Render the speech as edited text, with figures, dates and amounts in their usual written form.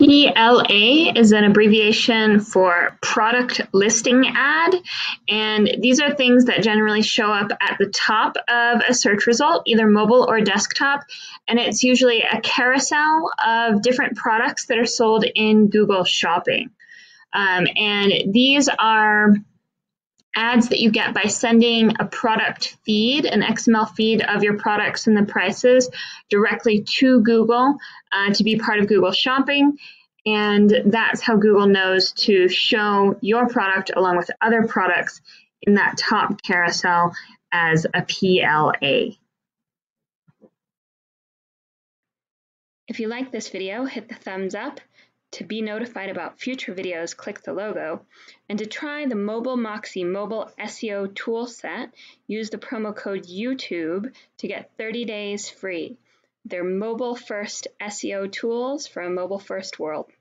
PLA is an abbreviation for product listing ad, and these are things that generally show up at the top of a search result, either mobile or desktop, and it's usually a carousel of different products that are sold in Google Shopping. And these are ads that you get by sending a product feed, an XML feed of your products and the prices directly to Google to be part of Google Shopping. And that's how Google knows to show your product along with other products in that top carousel as a PLA. If you like this video, hit the thumbs up. To be notified about future videos, click the logo. And to try the MobileMoxie mobile SEO toolset, use the promo code YouTube to get 30 days free. They're mobile-first SEO tools for a mobile-first world.